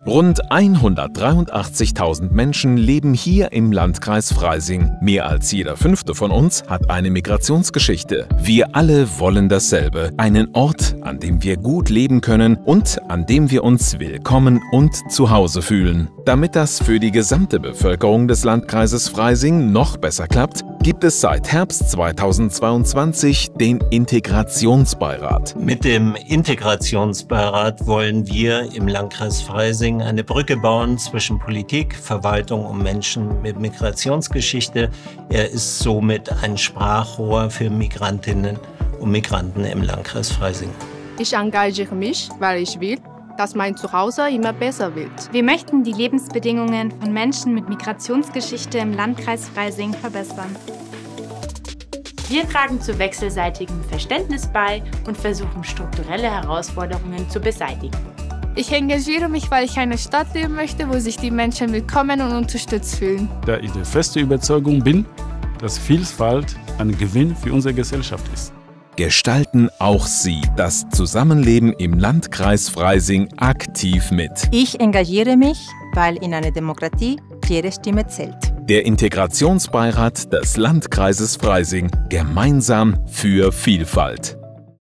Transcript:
Rund 183.000 Menschen leben hier im Landkreis Freising. Mehr als jeder fünfte von uns hat eine Migrationsgeschichte. Wir alle wollen dasselbe: einen Ort, an dem wir gut leben können und an dem wir uns willkommen und zu Hause fühlen. Damit das für die gesamte Bevölkerung des Landkreises Freising noch besser klappt, gibt es seit Herbst 2022 den Integrationsbeirat. Mit dem Integrationsbeirat wollen wir im Landkreis Freising eine Brücke bauen zwischen Politik, Verwaltung und Menschen mit Migrationsgeschichte. Er ist somit ein Sprachrohr für Migrantinnen und Migranten im Landkreis Freising. Ich engagiere mich, weil ich will, dass mein Zuhause immer besser wird. Wir möchten die Lebensbedingungen von Menschen mit Migrationsgeschichte im Landkreis Freising verbessern. Wir tragen zu wechselseitigem Verständnis bei und versuchen, strukturelle Herausforderungen zu beseitigen. Ich engagiere mich, weil ich eine Stadt leben möchte, wo sich die Menschen willkommen und unterstützt fühlen. Da ich der festen Überzeugung bin, dass Vielfalt ein Gewinn für unsere Gesellschaft ist. Gestalten auch Sie das Zusammenleben im Landkreis Freising aktiv mit. Ich engagiere mich, weil in einer Demokratie jede Stimme zählt. Der Integrationsbeirat des Landkreises Freising. Gemeinsam für Vielfalt.